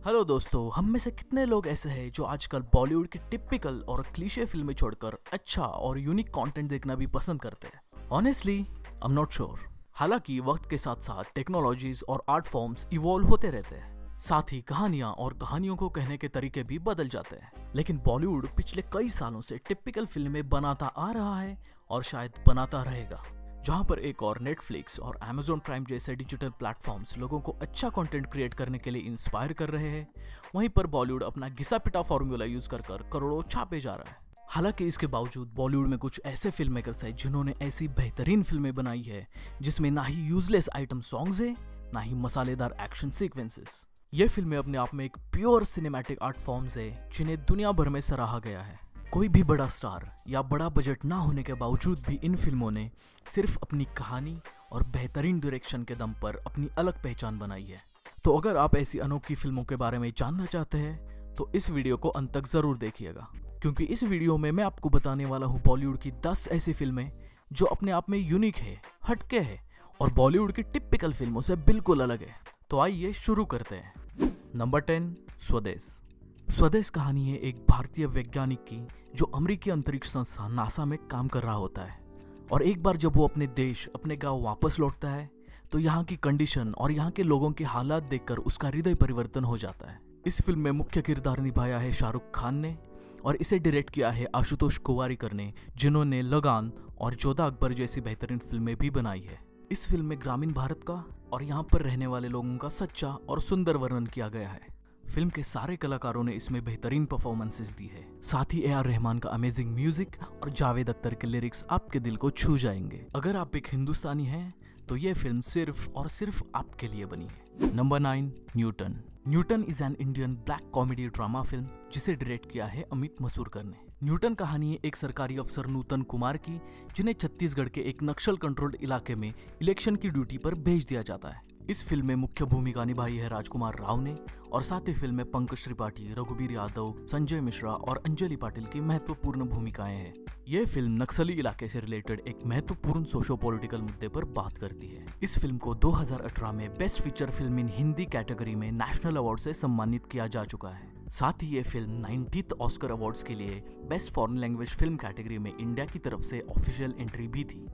Hello दोस्तों, हम में से कितने लोग ऐसे हैं जो आजकल बॉलीवुड की टिपिकल और क्लीशे फिल्में छोड़कर अच्छा और यूनिक कंटेंट देखना भी पसंद करते हैं। Honestly I am not sure. हालांकि वक्त के साथ साथ टेक्नोलॉजीज और आर्ट फॉर्म्स इवॉल्व होते रहते हैं, साथ ही कहानियां और कहानियों को कहने के तरीके भी बदल जाते हैं। लेकिन बॉलीवुड पिछले कई सालों से टिपिकल फिल्में बनाता आ रहा है और शायद बनाता रहेगा। जहां पर एक और नेटफ्लिक्स और Amazon प्राइम जैसे डिजिटल प्लेटफॉर्म्स लोगों को अच्छा कंटेंट क्रिएट करने के लिए इंस्पायर कर रहे हैं, वहीं पर बॉलीवुड अपना घिसा पिटा फॉर्मूला यूज कर करोड़ों छापे जा रहा है। हालांकि इसके बावजूद बॉलीवुड में कुछ ऐसे फिल्म मेकर्स हैं जिन्होंने ऐसी बेहतरीन फिल्में बनाई है जिसमें ना ही यूजलेस आइटम सॉन्ग्स है, ना ही मसालेदार एक्शन सीक्वेंसेस। ये फिल्में अपने आप में एक प्योर सिनेमैटिक आर्ट फॉर्म्स है जिन्हें दुनिया भर में सराहा गया है। कोई भी बड़ा स्टार या बड़ा बजट ना होने के बावजूद भी इन फिल्मों ने सिर्फ अपनी कहानी और बेहतरीन डायरेक्शन के दम पर अपनी अलग पहचान बनाई है। तो अगर आप ऐसी अनोखी फिल्मों के बारे में जानना चाहते हैं तो इस वीडियो को अंत तक जरूर देखिएगा, क्योंकि इस वीडियो में मैं आपको बताने वाला हूँ बॉलीवुड की 10 ऐसी फिल्में जो अपने आप में यूनिक है, हटके है और बॉलीवुड की टिपिकल फिल्मों से बिल्कुल अलग है। तो आइए शुरू करते हैं। नंबर 10, स्वदेश। स्वदेश कहानी है एक भारतीय वैज्ञानिक की जो अमेरिकी अंतरिक्ष संस्थान नासा में काम कर रहा होता है, और एक बार जब वो अपने देश, अपने गांव वापस लौटता है तो यहाँ की कंडीशन और यहाँ के लोगों के हालात देखकर उसका हृदय परिवर्तन हो जाता है। इस फिल्म में मुख्य किरदार निभाया है शाहरुख खान ने और इसे डायरेक्ट किया है आशुतोष गोवारिकर ने, जिन्होंने लगान और जोधा अकबर जैसी बेहतरीन फिल्में भी बनाई है। इस फिल्म में ग्रामीण भारत का और यहाँ पर रहने वाले लोगों का सच्चा और सुंदर वर्णन किया गया है। फिल्म के सारे कलाकारों ने इसमें बेहतरीन परफॉर्मेंसेस दी है। साथ ही A.R. रहमान का अमेजिंग म्यूजिक और जावेद अख्तर के लिरिक्स आपके दिल को छू जाएंगे। अगर आप एक हिंदुस्तानी हैं तो ये फिल्म सिर्फ और सिर्फ आपके लिए बनी है। Number 9, Newton. Newton is an Indian black comedy drama film जिसे डायरेक्ट किया है अमित मसूरकर ने। न्यूटन कहानी है एक सरकारी अफसर नूतन कुमार की, जिन्हें छत्तीसगढ़ के एक नक्सल कंट्रोल्ड इलाके में इलेक्शन की ड्यूटी पर भेज दिया जाता है। इस फिल्म में मुख्य भूमिका निभाई है राजकुमार राव ने और साथ ही फिल्म में पंकज त्रिपाठी, रघुबीर यादव, संजय मिश्रा और अंजलि पाटिल की महत्वपूर्ण भूमिकाएं हैं। यह फिल्म नक्सली इलाके से रिलेटेड एक महत्वपूर्ण सोशो पॉलिटिकल मुद्दे पर बात करती है। इस फिल्म को 2018 में best feature film in Hindi category में नेशनल अवार्ड से सम्मानित किया जा चुका है। साथ ही ये फिल्म 90th ऑस्कर अवार्ड्स के लिए best foreign language film category में इंडिया की तरफ से ऑफिशियल एंट्री भी थी।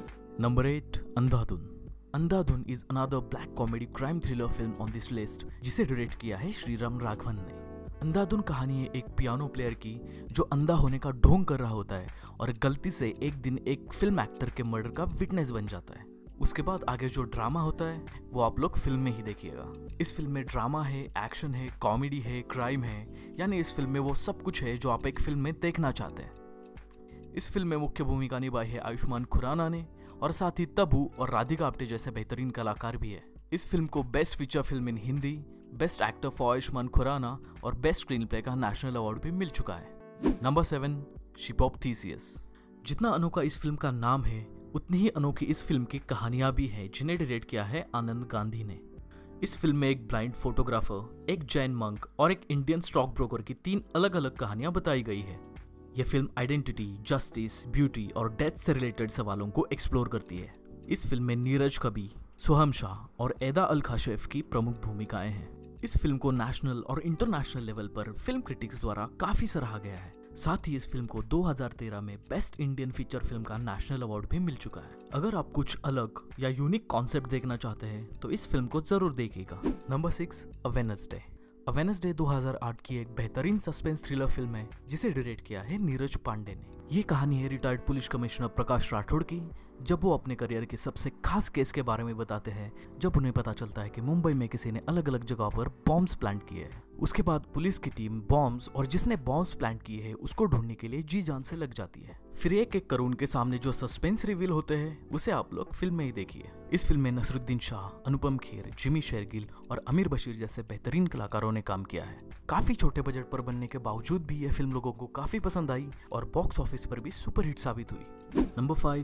Number 8, Andhadhun. Andhadhun is another black comedy crime thriller film on this list, जिसे डायरेक्ट किया है श्रीराम राघवन ने। अंधाधुन कहानी है एक पियानो प्लेयर की जो अंधा होने का ढोंग कर रहा होता है और गलती से एक दिन एक फिल्म एक्टर के मर्डर का विटनेस बन जाता है। उसके बाद आगे जो ड्रामा होता है वो आप लोग फिल्म में ही देखिएगा। इस फिल्म में ड्रामा है, एक्शन है, कॉमेडी है, क्राइम है, यानी इस फिल्म में वो सब कुछ है जो आप एक फिल्म में देखना चाहते हैं। इस फिल्म में मुख्य भूमिका निभाई है आयुष्मान खुराना ने और साथ ही तब्बू और राधिका आप्टे जैसे बेहतरीन कलाकार भी है। इस फिल्म को best feature film in Hindi, best actor for Ayushmann Khurrana और बेस्ट स्क्रीन प्ले का नेशनल अवार्ड भी मिल चुका है। Number 7, ship of Theseus. जितना अनोखा इस फिल्म का नाम है उतनी ही अनोखी इस फिल्म की कहानियां भी है, जिन्हें डायरेक्ट किया है आनंद गांधी ने। इस फिल्म में एक ब्लाइंड फोटोग्राफर, एक जैन मंक और एक इंडियन स्टॉक ब्रोकर की 3 अलग अलग कहानियां बताई गई है। यह फिल्म आइडेंटिटी, जस्टिस, ब्यूटी और डेथ से रिलेटेड सवालों को एक्सप्लोर करती है। इस फिल्म में नीरज कबी, सोहम शाह और एदा अल खाशेफ की प्रमुख भूमिकाएं हैं। इस फिल्म को नेशनल और इंटरनेशनल लेवल पर फिल्म क्रिटिक्स द्वारा काफी सराहा गया है। साथ ही इस फिल्म को 2013 में बेस्ट इंडियन फीचर फिल्म का नेशनल अवार्ड भी मिल चुका है। अगर आप कुछ अलग या यूनिक कॉन्सेप्ट देखना चाहते हैं तो इस फिल्म को जरूर देखिएगा। Number 6, a Wednesday. A Wednesday 2008 की एक बेहतरीन सस्पेंस थ्रिलर फिल्म है जिसे डायरेक्ट किया है नीरज पांडे ने। ये कहानी है retired police commissioner Prakash Rathore की, जब वो अपने करियर के सबसे खास केस के बारे में बताते हैं, जब उन्हें पता चलता है कि मुंबई में किसी ने अलग अलग जगह पर बॉम्ब्स प्लांट किए हैं। उसके बाद पुलिस की टीम बॉम्ब्स और जिसने बॉम्ब्स प्लांट किए हैं उसको ढूंढने के लिए जी जान से लग जाती है। फिर एक एक कर उनके सामने जो सस्पेंस रिवील होते हैं उसे आप लोग फिल्म में ही देखिए। इस फिल्म में नसरुद्दीन शाह, अनुपम खेर, जिमी शेरगिल और अमीर बशीर जैसे बेहतरीन कलाकारों ने काम किया है। काफी छोटे बजट पर बनने के बावजूद भी यह फिल्म लोगों को काफी पसंद आई और बॉक्स ऑफिस पर भी सुपरहिट साबित हुई। नंबर 5,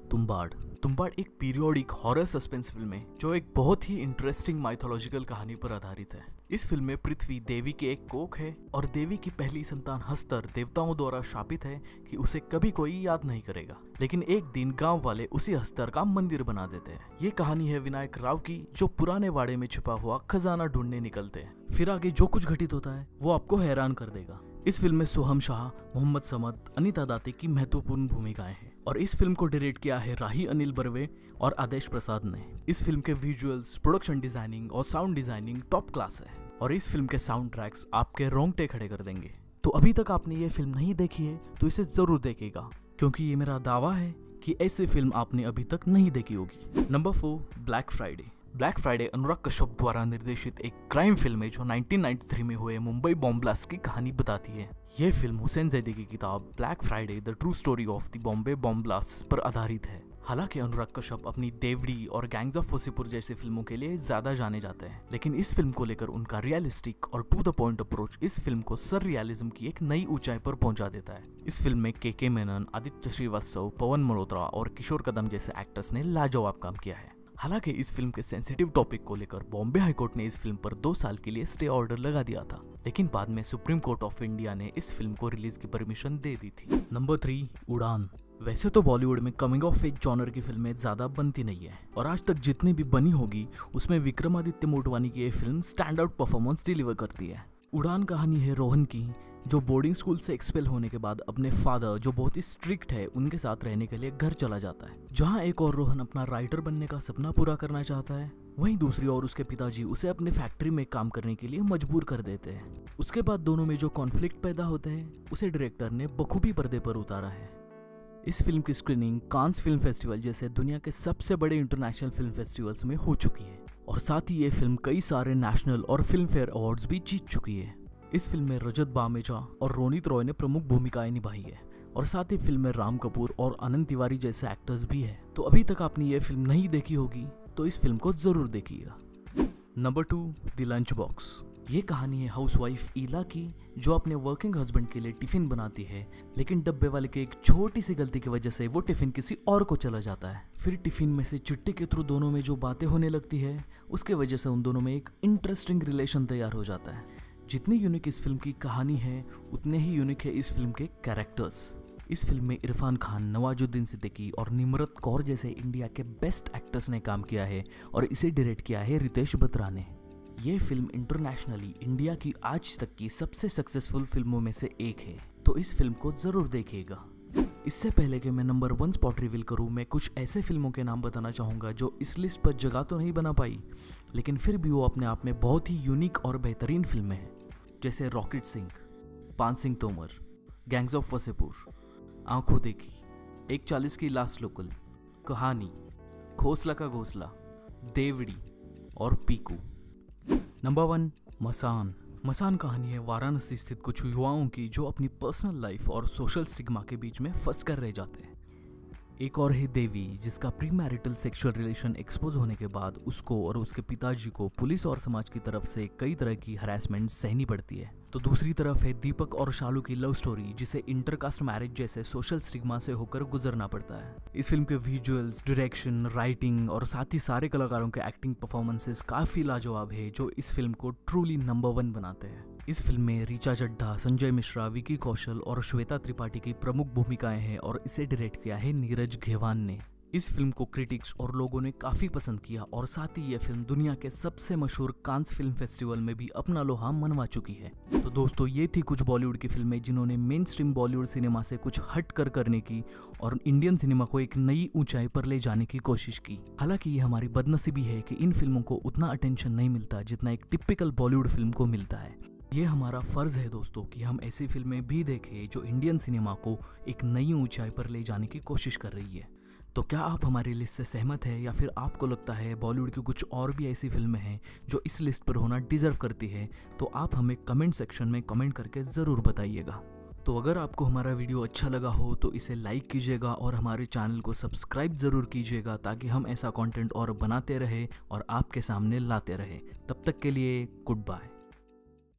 तुम्बाड़। तुम्बाड़ एक पीरियोडिक हॉरर सस्पेंस फिल्म है जो एक बहुत ही इंटरेस्टिंग माइथोलॉजिकल कहानी पर आधारित है। इस फिल्म में पृथ्वी देवी की एक कोख है और देवी की पहली संतान हस्तर देवताओं द्वारा शापित है कि उसे कभी कोई याद नहीं करेगा। लेकिन एक दिन गांव वाले उसी हस्तर का मंदिर बना देते हैं। ये कहानी है विनायक राव की, जो पुराने वाड़े में छिपा हुआ खजाना ढूंढने निकलते हैं। फिर आगे जो कुछ घटित होता है वो आपको हैरान कर देगा। इस फिल्म में सोहम शाह, मोहम्मद समद, अनीता दाते की महत्वपूर्ण भूमिकाएं हैं और इस फिल्म को डायरेक्ट किया है राही अनिल बर्वे और आदेश प्रसाद ने। इस फिल्म के विजुअल्स, प्रोडक्शन डिजाइनिंग और साउंड डिजाइनिंग टॉप क्लास है और इस फिल्म के साउंड ट्रैक्स आपके रोंगटे खड़े कर देंगे। तो अभी तक आपने ये फिल्म नहीं देखी है तो इसे जरूर देखिएगा, क्योंकि ये मेरा दावा है कि ऐसी फिल्म आपने अभी तक नहीं देखी होगी। Number 4, black Friday. Black Friday Anurag Kashyap द्वारा निर्देशित एक क्राइम फिल्म है जो 1993 में हुए मुंबई बॉम्ब ब्लास्ट की कहानी बताती है। यह फिल्म हुसैन जैदी की किताब black Friday the true story of the Bombay bomb blast पर आधारित है। हालांकि अनुराग कश्यप अपनी देवड़ी और गैंग्स ऑफ वासेपुर जैसी फिल्मों के लिए ज्यादा जाने जाते हैं, लेकिन इस फिल्म को लेकर उनका रियलिस्टिक और टू द पॉइंट अप्रोच इस फिल्म को सर रियलिज्म की एक नई ऊंचाई पर पहुंचा देता है। इस फिल्म में के मेनन, आदित्य श्रीवास्तव, पवन मल्होत्रा और किशोर कदम जैसे एक्टर्स ने लाजवाब काम किया है। हालांकि इस फिल्म के सेंसिटिव टॉपिक को लेकर बॉम्बे हाईकोर्ट ने इस फिल्म पर 2 साल के लिए स्टे ऑर्डर लगा दिया था, लेकिन बाद में सुप्रीम कोर्ट ऑफ इंडिया ने इस फिल्म को रिलीज की परमिशन दे दी थी। नंबर 3, उड़ान। वैसे तो बॉलीवुड में कमिंग ऑफ एज जॉनर की फिल्में ज्यादा बनती नहीं है और आज तक जितनी भी बनी होगी उसमें विक्रमादित्य मोटवानी की ये film stand out performance deliver करती है। उड़ान कहानी है रोहन की, जो बोर्डिंग स्कूल से एक्सपेल होने के बाद अपने फादर, जो बहुत ही स्ट्रिक्ट है, उनके साथ रहने के लिए घर चला जाता है। जहां एक और रोहन अपना राइटर बनने का सपना पूरा करना चाहता है, वहीं दूसरी ओर उसके पिताजी उसे अपने फैक्ट्री में काम करने के लिए मजबूर कर देते हैं। उसके बाद दोनों में जो कॉन्फ्लिक्ट पैदा होते हैं उसे डायरेक्टर ने बखूबी पर्दे पर उतारा है। इस फिल्म की स्क्रीनिंग कांस फिल्म फेस्टिवल जैसे दुनिया के सबसे बड़े इंटरनेशनल फिल्म फेस्टिवल्स में हो चुकी है और साथ ही ये फिल्म कई सारे नेशनल और फिल्म फेयर अवार्ड्स भी जीत चुकी है। इस फिल्म में रजत बामेजा और रोनित रॉय ने प्रमुख भूमिकाएं निभाई है और साथ ही फिल्म में राम कपूर और आनंद तिवारी जैसे एक्टर्स भी है। तो अभी तक आपने ये फिल्म नहीं देखी होगी तो इस फिल्म को जरूर देखिएगा। Number 2, the lunch box. ये कहानी है हाउसवाइफ ईला की, जो अपने वर्किंग हस्बैंड के लिए टिफिन बनाती है, लेकिन डब्बे वाले के एक छोटी सी गलती की वजह से वो टिफिन किसी और को चला जाता है। फिर टिफिन में से चिट्ठी के थ्रू दोनों में जो बातें होने लगती है, उसके वजह से उन दोनों में एक इंटरेस्टिंग रिलेशन तैयार हो जाता है। जितनी यूनिक इस फिल्म की कहानी है उतने ही यूनिक है इस फिल्म के कैरेक्टर्स। इस फिल्म में इरफान खान, नवाजुद्दीन सिद्दीकी और निम्रत कौर जैसे इंडिया के बेस्ट एक्टर्स ने काम किया है और इसे डायरेक्ट किया है रितेश बत्रा ने। ये फिल्म इंटरनेशनली इंडिया की आज तक की सबसे सक्सेसफुल फिल्मों में से एक है, तो इस फिल्म को जरूर देखिएगा। इससे पहले कि मैं नंबर 1 स्पॉट रिवील करूं, मैं कुछ ऐसे फिल्मों के नाम बताना चाहूँगा जो इस लिस्ट पर जगह तो नहीं बना पाई, लेकिन फिर भी वो अपने आप में बहुत ही यूनिक और बेहतरीन फिल्में हैं, जैसे rocket Singh, Paan Singh Tomar, gangs of Wasseypur, Ankhon Dekhi, 140 की लास्ट लोकल, कहानी, घोसला का घोसला, देवड़ी और पीकू। नंबर 1, मसान। मसान कहानी है वाराणसी स्थित कुछ युवाओं की जो अपनी पर्सनल लाइफ और सोशल स्टिग्मा के बीच में फंस कर रह जाते हैं। एक और है देवी, जिसका premarital sexual relation expose होने के बाद उसको और उसके पिताजी को पुलिस और समाज की तरफ से कई तरह की हरासमेंट सहनी पड़ती है। तो दूसरी तरफ है दीपक और शालू की लव स्टोरी, जिसे इंटरकास्ट मैरिज जैसे सोशल स्टिग्मा से होकर गुजरना पड़ता है। इस फिल्म के विजुअल्स, डायरेक्शन, राइटिंग और साथ ही सारे कलाकारों के एक्टिंग परफॉर्मेंसेस काफी लाजवाब है, जो इस फिल्म को ट्रूली नंबर 1 बनाते हैं। इस फिल्म में ऋचा चड्ढा, संजय मिश्रा, विकी कौशल और श्वेता त्रिपाठी की प्रमुख भूमिकाएं हैं और इसे डायरेक्ट किया है नीरज घेवान ने। इस फिल्म को क्रिटिक्स और लोगों ने काफी पसंद किया और साथ ही यह फिल्म दुनिया के सबसे मशहूर कांस फिल्म फेस्टिवल में भी अपना लोहा मनवा चुकी है। तो दोस्तों, ये थी कुछ बॉलीवुड की फिल्में जिन्होंने मेन स्ट्रीम बॉलीवुड सिनेमा से कुछ हट कर करने की और इंडियन सिनेमा को एक नई ऊंचाई पर ले जाने की कोशिश की। हालांकि ये हमारी बदनसीबी है कि इन फिल्मों को उतना अटेंशन नहीं मिलता जितना एक टिपिकल बॉलीवुड फिल्म को मिलता है। ये हमारा फर्ज है दोस्तों कि हम ऐसी फिल्में भी देखें जो इंडियन सिनेमा को एक नई ऊंचाई पर ले जाने की कोशिश कर रही है। तो क्या आप हमारी लिस्ट से सहमत है या फिर आपको लगता है बॉलीवुड की कुछ और भी ऐसी फिल्में हैं जो इस लिस्ट पर होना डिजर्व करती है? तो आप हमें कमेंट सेक्शन में कमेंट करके ज़रूर बताइएगा। तो अगर आपको हमारा वीडियो अच्छा लगा हो तो इसे लाइक कीजिएगा और हमारे चैनल को सब्सक्राइब ज़रूर कीजिएगा, ताकि हम ऐसा कंटेंट और बनाते रहे और आपके सामने लाते रहे। तब तक के लिए गुड बाय।